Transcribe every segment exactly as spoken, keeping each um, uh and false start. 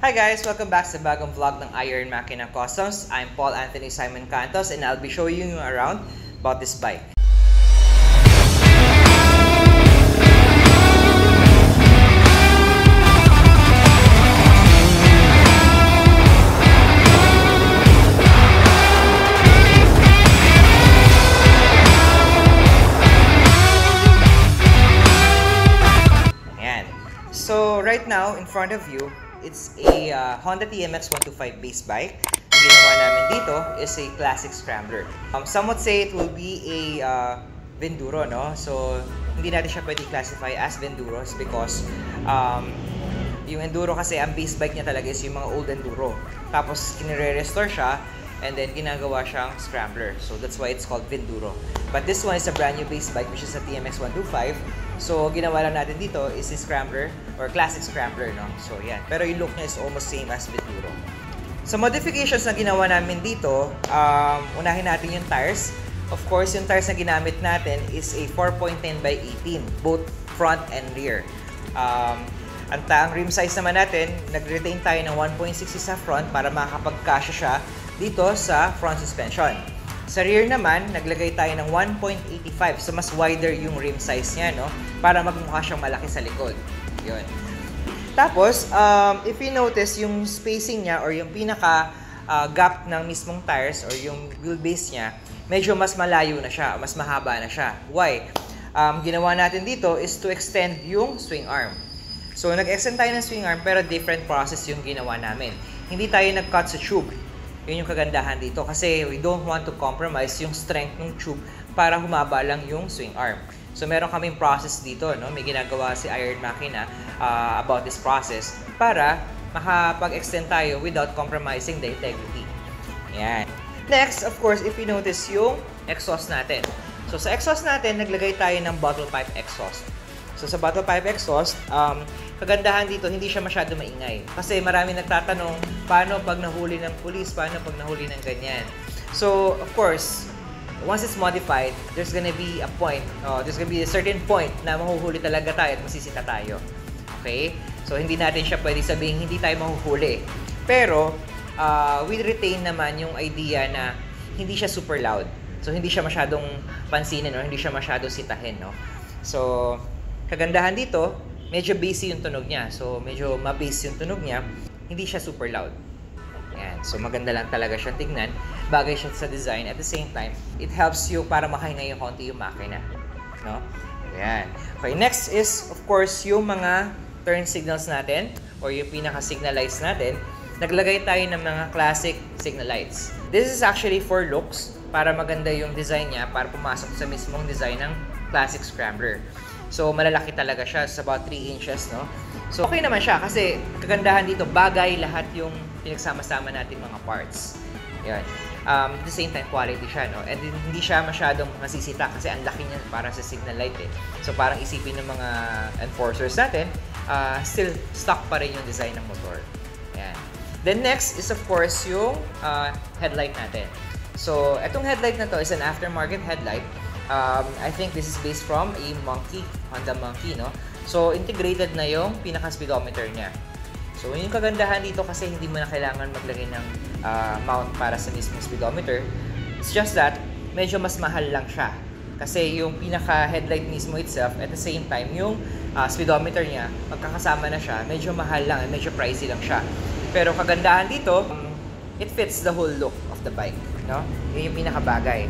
Hi guys! Welcome back sa bagong vlog ng Iron Makina Customs. I'm Paul Anthony Simon Cantos and I'll be showing you around about this bike. Ayan. So right now, in front of you, it's a uh, Honda T M X one twenty-five base bike. Ang ginawa namin dito is a classic scrambler. Um, some would say it will be a uh, Venduro, no? So, hindi natin siya pwede classify as Venduros because um, yung Enduro kasi, ang base bike niya talaga is yung mga old Enduro. Tapos, kinire-restore siya and then ginagawa siyang scrambler. So, that's why it's called Venduro. But this one is a brand new base bike which is a T M X one twenty-five. So, ginawa lang natin dito is a scrambler or classic scrambler, no? So, yan. Pero yung look niya is almost same as Venduro. So, modifications na ginawa namin dito, um, unahin natin yung tires. Of course, yung tires na ginamit natin is a four point one zero by eighteen, both front and rear. Um, ang taang rim size naman natin, nag-retain tayo ng one point six sa front para makakapagkasya siya dito sa front suspension. Sa rear naman, naglagay tayo ng one point eight five, so mas wider yung rim size niya, no? Para magmukha siyang malaki sa likod. Yun. Tapos, um, if you notice, yung spacing niya or yung pinaka uh, gap ng mismong tires or yung wheelbase niya, medyo mas malayo na siya, mas mahaba na siya. Why? Um, ginawa natin dito is to extend yung swing arm. So, nag-extend tayo ng swing arm pero different process yung ginawa namin. Hindi tayo nag-cut sa tube. Yun yung kagandahan dito kasi we don't want to compromise yung strength ng tube para humaba lang yung swing arm. So meron kaming process dito, no? May ginagawa si Iron Makina uh, about this process para makapag-extend tayo without compromising the integrity. Yan. Next, of course, if you notice yung exhaust natin. So sa exhaust natin, naglagay tayo ng bottle pipe exhaust. So sa bottle pipe exhaust, um, kagandahan dito, hindi siya masyado maingay. Kasi marami nagtatanong, paano pag nahuli ng pulis, paano pag nahuli ng ganyan. So, of course, once it's modified, there's gonna be a point, uh, there's gonna be a certain point na mahuhuli talaga tayo at masisita tayo. Okay? So, hindi natin siya pwede sabihin, hindi tayo mahuhuli. Pero, uh, we retain naman yung idea na hindi siya super loud. So, hindi siya masyadong pansinin or hindi siya masyadong sitahin, no? So, kagandahan dito, medyo bassy yung tunog niya. So, medyo ma-bass yung tunog niya. Hindi siya super loud. Ayan. So, maganda lang talaga siyang tignan. Bagay siya sa design. At the same time, it helps you para makahinga yung konti yung makina. No? Ayan. Okay, next is, of course, yung mga turn signals natin or yung pinaka-signal lights natin. Naglagay tayo ng mga classic signal lights. This is actually for looks para maganda yung design niya para pumasok sa mismong design ng classic scrambler. So, malalaki talaga siya. It's about three inches, no? So, okay naman siya kasi kagandahan dito, bagay lahat yung pinagsama-sama natin mga parts. Yan. Um, at the same time, quality siya, no? And hindi siya masyadong masisita kasi ang laki niya para sa signal light, eh. So, parang isipin ng mga enforcers natin, uh, still stock pa rin yung design ng motor. Yan. Then next is, of course, yung uh, headlight natin. So, itong headlight na to is an aftermarket headlight. Um, I think this is based from a Monkey, Honda Monkey, no? So, integrated na yung pinaka-speedometer niya. So, yung kagandahan dito kasi hindi mo na kailangan maglagay ng uh, mount para sa mismong speedometer. It's just that, medyo mas mahal lang siya. Kasi yung pinaka-headlight mismo itself, at the same time, yung uh, speedometer niya, magkakasama na siya, medyo mahal lang, medyo pricey lang siya. Pero kagandahan dito, um, it fits the whole look of the bike, no? Yun yung pinaka-bagay.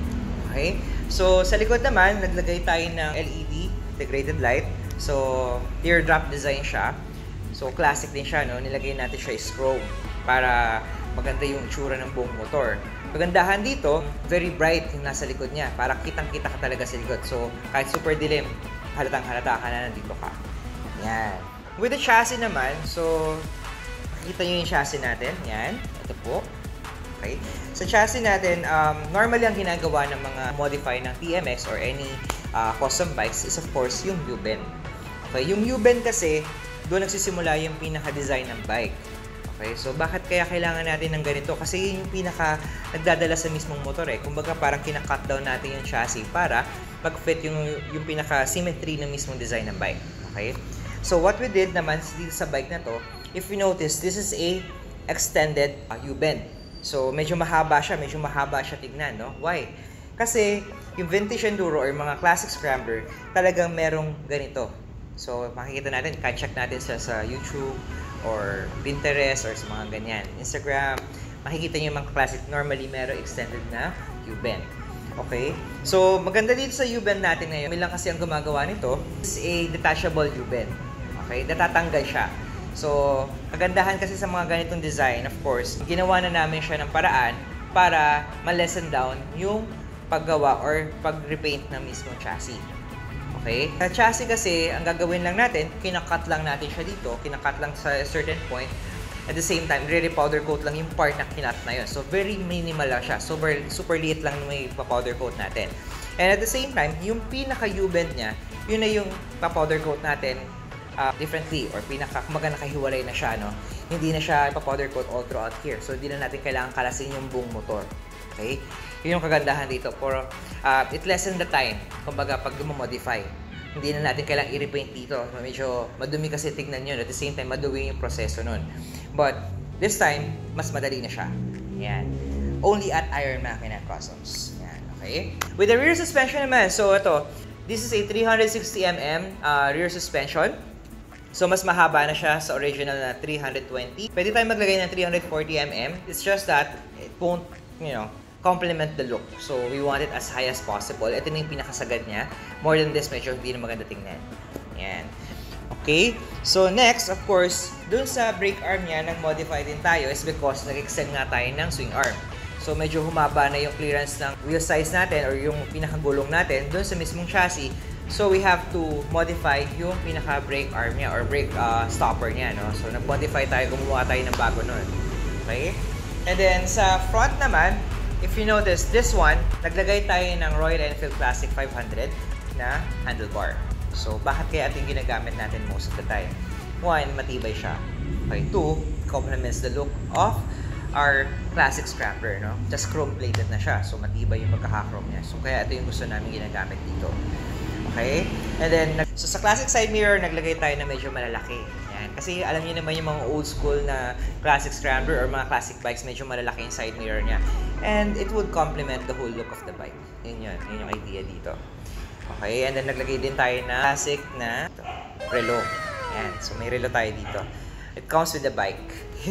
Okay? So, sa likod naman, naglagay tayo ng L E D integrated light. So, teardrop design siya. So, classic din siya, no? Nilagay natin siya is chrome para maganda yung itsura ng buong motor. Magandahan dito, very bright yung nasa likod niya. Para kitang-kita ka talaga sa likod. So, kahit super dilim, halatang-halata ka na nandito ka. Yan. With the chassis naman, so, makikita nyo yung chassis natin. Yan. Ito po. Okay. Sa chassis natin, um, normally ang ginagawa ng mga modify ng T M X or any uh, custom bikes is of course yung U-bend. Okay, yung U-bend kasi, doon nagsisimula yung pinaka-design ng bike. Okay, so bakit kaya kailangan natin ng ganito? Kasi yun yung pinaka nagdadala sa mismong motor eh. Kumbaga parang kina-cut down natin yung chassis para mag-fit yung, yung pinaka-symmetry ng mismong design ng bike. Okay? So what we did naman dito sa bike na to, if you notice, this is a extended uh, U-bend. So, medyo mahaba siya, medyo mahaba siya tignan, no? Why? Kasi, yung vintage enduro or mga classic scrambler, talagang merong ganito. So, makikita natin, can check natin sa, sa YouTube or Pinterest or sa mga ganyan. Instagram, makikita nyo yung mga classic, normally merong extended na U-bend. Okay? So, maganda dito sa U-bend natin ngayon. Kami lang kasi ang gumagawa nito is a detachable U-bend. Okay? Natatanggal siya. So, kagandahan kasi sa mga ganitong design, of course, ginawa na namin siya ng paraan para ma-lessen down yung paggawa or pag-repaint ng mismong chassis. Okay? Sa chassis kasi, ang gagawin lang natin, kinakat lang natin siya dito, kinakat lang sa a certain point. At the same time, re-powder coat lang yung part na kinat na yun. So, very minimal lang siya. Super, super liit lang may pa-powder coat natin. And at the same time, yung pinaka-U-bend niya, yun na yung pa-powder coat natin uh, differently or pinaka, kumaga nakahiwalay na siya, no? Hindi na siya pa-powder coat all throughout here. So, hindi na natin kailangan kalasin yung buong motor. Okay? Yun yung kagandahan dito. For, uh, it lessen the time. Kumbaga, pag modify hindi na natin kailangang i-repaint dito. Medyo madumi kasi tignan nyo. At the same time, madumi yung proseso nun. But, this time, mas madali na siya. Yan. Only at Iron Machina Customs. Yan. Okay? With the rear suspension naman, so ito, this is a three hundred sixty millimeter uh, rear suspension. So, mas mahaba na siya sa original na three hundred twenty. Pwede tayong maglagay ng three hundred forty millimeter. It's just that, it won't, you know, complement the look. So, we want it as high as possible. Ito na yung pinakasagad niya. More than this, medyo hindi na maganda tingnan. Yan. Okay? So, next, of course, dun sa brake arm niya, nag-modify din tayo is because nag-extend nga tayo ng swing arm. So, medyo humaba na yung clearance ng wheel size natin or yung pinakagulong natin dun sa mismong chassis. So, we have to modify yung pinaka-brake arm niya or brake uh, stopper niya, no? So, nag-modify tayo, gumawa tayo ng bago nun. Okay? And then, sa front naman, if you notice, this one, naglagay tayo ng Royal Enfield Classic five hundred na handlebar. So, bakit kaya ito yung ginagamit natin most of the time? One, matibay siya. Okay, two, complements the look of our classic scrambler, no? Just chrome-plated na siya. So, matibay yung pagkaka-chrome niya. So, kaya ito yung gusto namin ginagamit dito. Okay? And then, so sa classic side mirror, naglagay tayo na medyo malalaki. Kasi alam niyo naman yung mga old school na classic scrambler or mga classic bikes, medyo malalaki yung side mirror niya. And it would complement the whole look of the bike. Yun yun. Yun yung idea dito. Okay, and then naglagay din tayo na classic na relo. Yan, so may relo tayo dito. It comes with the bike.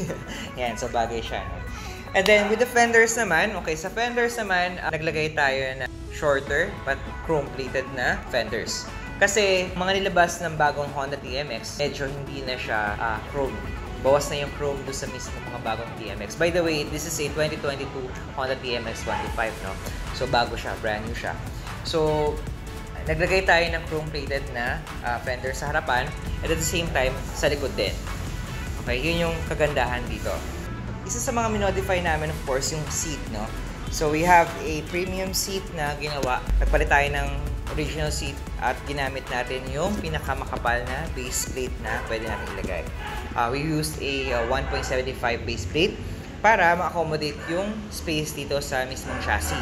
Yan, so bagay siya. No? And then with the fenders naman, okay, sa fenders naman, uh, naglagay tayo na shorter but chrome-plated na fenders. Kasi mga nilabas ng bagong Honda T M X, medyo hindi na siya uh, chrome. Bawas na yung chrome doon sa mismo mga bagong T M X. By the way, this is a twenty twenty-two Honda T M X twenty-five, no? So bago siya, brand new siya. So, naglagay tayo ng chrome-plated na uh, fender sa harapan at at the same time, sa likod din. Okay, yun yung kagandahan dito. Isa sa mga minodify namin, of course, yung seat, no? So, we have a premium seat na ginawa. Nagpalit tayo ng original seat at ginamit natin yung pinakamakapal na base plate na pwede natin ilagay. Uh, we used a uh, one point seven five base plate para ma-accommodate yung space dito sa mismong chassis.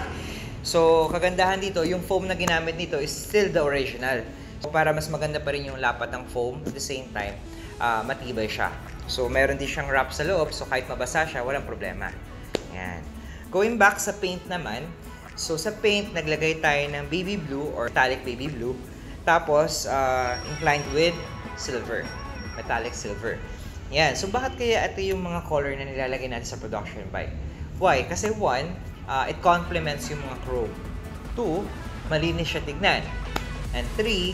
So, kagandahan dito, yung foam na ginamit nito is still the original. So, para mas maganda pa rin yung lapat ng foam, at the same time, uh, matibay siya. So, meron din siyang wrap sa loob, so kahit mabasa siya, walang problema. Yan. Going back sa paint naman, so sa paint, naglagay tayo ng baby blue or metallic baby blue. Tapos, uh, inclined with silver. Metallic silver. Yan. So, bakit kaya ito yung mga color na nilalagay natin sa production bike? Why? Kasi one, uh, it complements yung mga chrome. Two, malinis siya tignan. And three,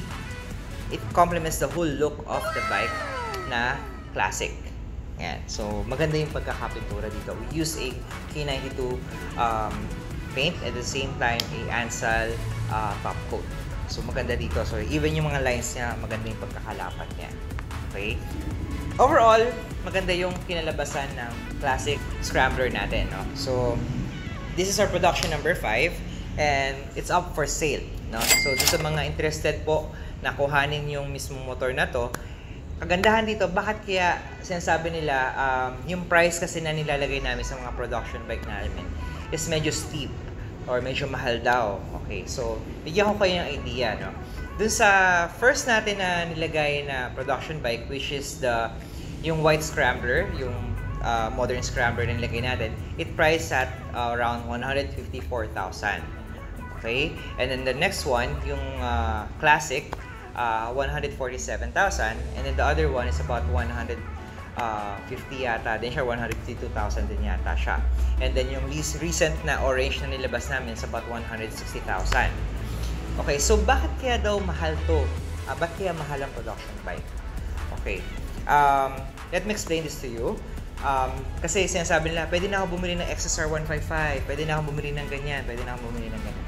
it complements the whole look of the bike na classic. Yan. So, maganda yung pagkakapintura dito. We use a K ninety-two um, paint at the same time a Ansal uh, top coat. So, maganda dito. So, even yung mga lines niya, maganda yung pagkakalapat niya. Okay? Overall, maganda yung kinalabasan ng classic scrambler natin, no? So, this is our production number five and it's up for sale, no? So, dito sa mga interested po na kuhanin yung mismong motor na to, kagandahan dito, bakit kaya sinasabi nila um, yung price kasi na nilalagay namin sa mga production bike namin is medyo steep or medyo mahal daw. Okay, so bigyan ko kayo ng idea, no? Dun sa first natin na nilagay na production bike, which is the Yung white scrambler, yung uh, modern scrambler na nilagay natin, it priced at uh, around one hundred fifty-four thousand. Okay? And then the next one, yung uh, classic, uh, one hundred forty-seven thousand. And then the other one is about one hundred fifty yata din siya, one hundred fifty-two thousand din yata siya. And then yung least recent na orange na nilabas namin is about one hundred sixty thousand. Okay, so bakit kaya daw mahal to? Uh, bakit kaya mahal ang production bike? Okay, um, let me explain this to you. Um, kasi sinasabi nila, pwede na ako bumili ng X S R one fifty-five, pwede na ako bumili ng ganyan, pwede na ako bumili ng ganito.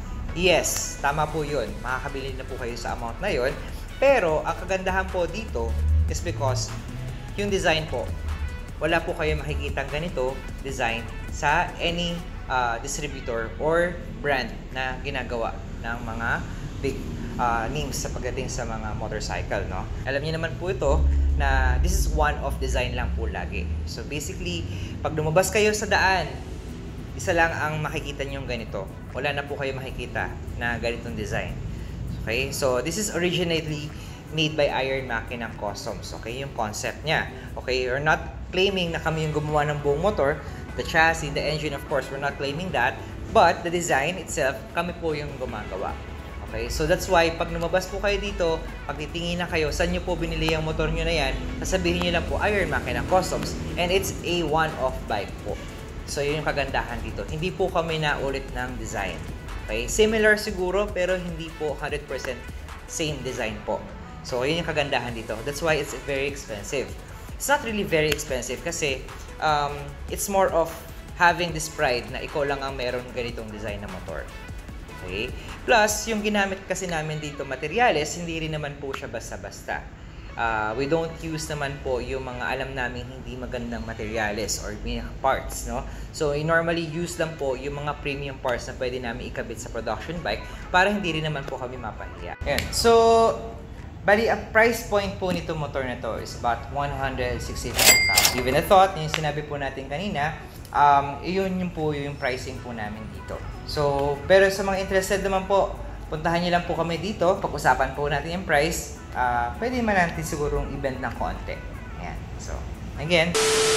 Yes, tama po yun. Makakabili na po kayo sa amount na yun. Pero, ang kagandahan po dito is because yung design po, wala po kayo makikita ganito design sa any uh, distributor or brand na ginagawa ng mga big uh, names sa pagdating sa mga motorcycle, no? Alam niyo naman po ito na this is one of design lang po lagi. So basically, pag lumabas kayo sa daan, isa lang ang makikita nyo ganito. Wala na po kayo makikita na ganitong design. Okay? So, this is originally made by Iron Makina Customs. Okay? Yung concept niya. Okay? We're not claiming na kami yung gumawa ng buong motor. The chassis, the engine, of course, we're not claiming that. But, the design itself, kami po yung gumagawa. Okay? So, that's why, pag lumabas po kayo dito, pag titingin na kayo, saan nyo po binili yung motor nyo na yan, sasabihin nyo lang po, Iron Makina Customs. And it's a one-off bike po. So, yun yung kagandahan dito. Hindi po kami naulit ng design. Okay? Similar siguro, pero hindi po one hundred percent same design po. So, yun yung kagandahan dito. That's why it's very expensive. It's not really very expensive kasi um, it's more of having this pride na ikaw lang ang meron ganitong design na motor. Okay? Plus, yung ginamit kasi namin dito materials, hindi rin naman po siya basta-basta. Uh, we don't use naman po yung mga alam namin hindi magandang materials or parts, no? So, we normally use lang po yung mga premium parts na pwede namin ikabit sa production bike para hindi rin naman po kami mapahiya. Ayan. So, bali, ang price point po nito motor na to is about one hundred sixty-five thousand. Given a thought, yung sinabi po natin kanina, um, yun yung po yung pricing po namin dito. So, pero sa mga interested naman po, puntahan niyo lang po kami dito, pag-usapan po natin yung price. Uh, pwede man natin sigurong i-bend ng konti. Ayan. So, again.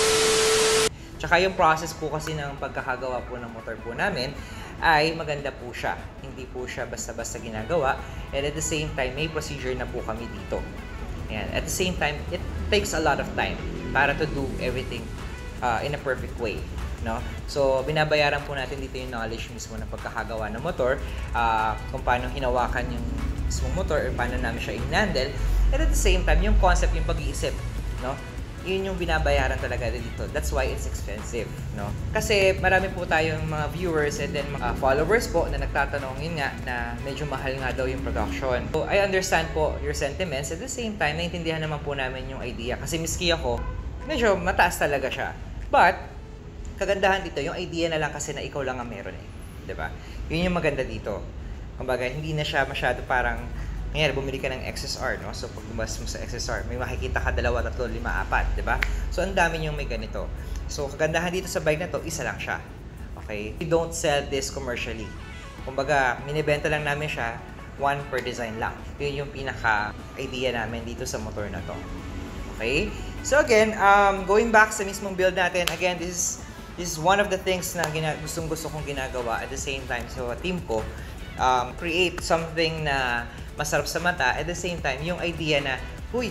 Tsaka yung process po kasi ng pagkakagawa po ng motor po namin ay maganda po siya. Hindi po siya basta-basta ginagawa. And at the same time, may procedure na po kami dito. Ayan. At the same time, it takes a lot of time para to do everything uh, in a perfect way. No? So, binabayaran po natin dito yung knowledge mismo ng pagkakagawa ng motor, uh, kung paano hinawakan yung mismong motor or paano namin siya i-handle. And at the same time, yung concept, yung pag-iisip, no? Yun yung binabayaran talaga dito. That's why it's expensive, no? Kasi marami po tayong mga viewers and then mga followers po na nagtatanong yun nga na medyo mahal nga daw yung production. So, I understand po your sentiments. At the same time, naintindihan naman po namin yung idea. Kasi miski ako, medyo mataas talaga siya. But, kagandahan dito, yung idea na lang kasi na ikaw lang ang meron eh. Diba? Yun yung maganda dito. Kumbaga, hindi na siya masyado parang, ngayon, bumili ka ng X S R, no? So, pag bumabas mo sa X S R, may makikita ka dalawa, tatlo, lima, apat, diba? So, ang dami yung may ganito. So, kagandahan dito sa bike na to, isa lang siya. Okay? We don't sell this commercially. Kumbaga, minibenta lang namin siya, one per design lang. Yun yung pinaka-idea namin dito sa motor na to. Okay? So, again, um, going back sa mismong build natin, again, this is, this is one of the things na gustong-gusto kong ginagawa at the same time sa team ko. Um, create something na masarap sa mata at the same time, yung idea na, huy,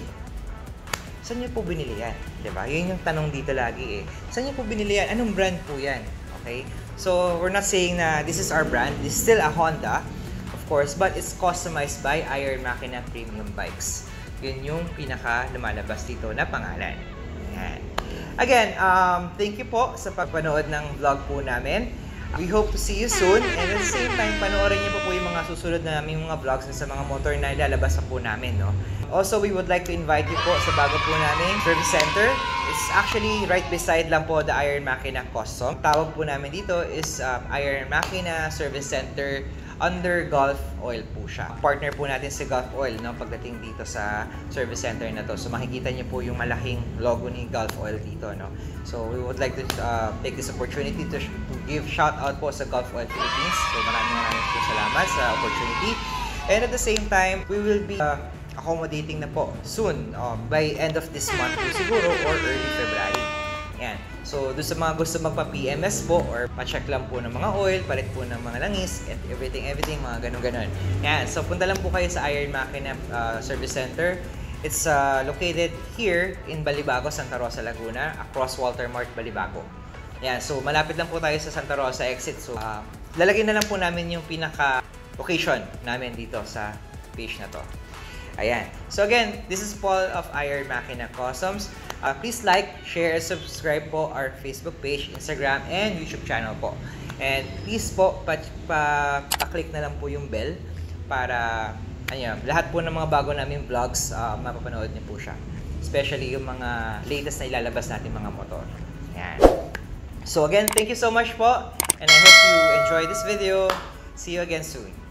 saan niyo po binili yan? Diba? Yun yung tanong dito lagi eh. Saan niyo po binili yan? Anong brand po yan? Okay? So, we're not saying na this is our brand. This is still a Honda, of course, but it's customized by Iron Makina Premium Bikes. Yun yung pinaka lumalabas dito na pangalan. Yan. Again, um, thank you po sa pagpanood ng vlog po namin. We hope to see you soon, and at the same time, panoorin niyo po po yung mga susunod na naming mga vlogs sa mga motor na ilalabas pa po namin, no? Also, we would like to invite you po sa bago po namin service center. It's actually right beside lang po the Iron Makina Custom. Tawag po namin dito is um, Iron Makina Service Center under Gulf Oil po siya. Partner po natin si Gulf Oil, no, pagdating dito sa service center na to. So makikita niyo po yung malaking logo ni Gulf Oil dito, no. So we would like to uh, take this opportunity to, to give shout out po sa Gulf Oil Philippines. So maraming maraming po salamat sa opportunity. And at the same time, we will be uh, accommodating na po soon, uh, by end of this month po siguro or early February. Yan. So, doon sa mga gusto magpa-P M S po or pa-check lang po ng mga oil, palit po ng mga langis, and everything, everything, mga ganun-ganun. Yan. So, punta lang po kayo sa Iron Makina uh, Service Center. It's uh, located here in Balibago, Santa Rosa, Laguna, across Walter Mart, Balibago. Yan. So, malapit lang po tayo sa Santa Rosa exit. So, uh, lalagyan na lang po namin yung pinaka-location namin dito sa page na to. Ayan. So again, this is Paul of Iron Makina Customs. Uh, please like, share, and subscribe po our Facebook page, Instagram, and YouTube channel po. And please po, pa, pa, pa-click na lang po yung bell para ano, lahat po ng mga bago namin vlogs, uh, mapapanood niyo po siya. Especially yung mga latest na ilalabas natin mga motor. Ayan. So again, thank you so much po. And I hope you enjoy this video. See you again soon.